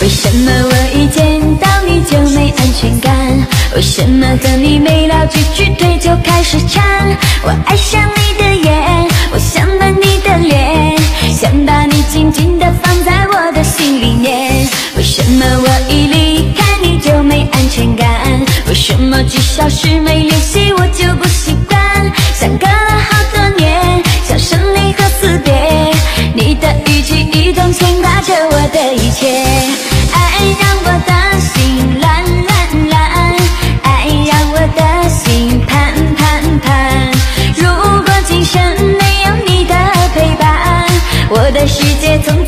为什么我一见到你就没安全感？为什么和你没聊几句腿就开始缠？我爱上你的眼，我想吻你的脸，想把你紧紧地放在我的心里面。为什么我一离开你就没安全感？为什么几小时没联系我就不习惯？相隔了好多年，像生离和死别，你的语气一动牵挂着我的一切。爱让我的心乱乱乱，爱让我的心盼盼盼。如果今生没有你的陪伴，我的世界从